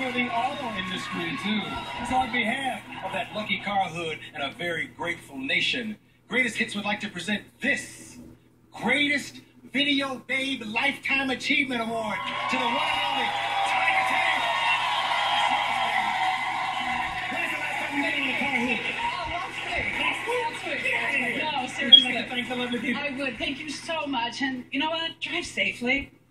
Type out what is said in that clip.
for the auto industry, too. So on behalf of that lucky car hood and a very grateful nation, Greatest Hits would like to present this Greatest Video Babe Lifetime Achievement Award to the one and only Tiger Taylor. When's the last time you made it on a car hood? Last week. No, Would you seriously. like to thank the lovely people? I would. Thank you so much. And you know what? Drive safely.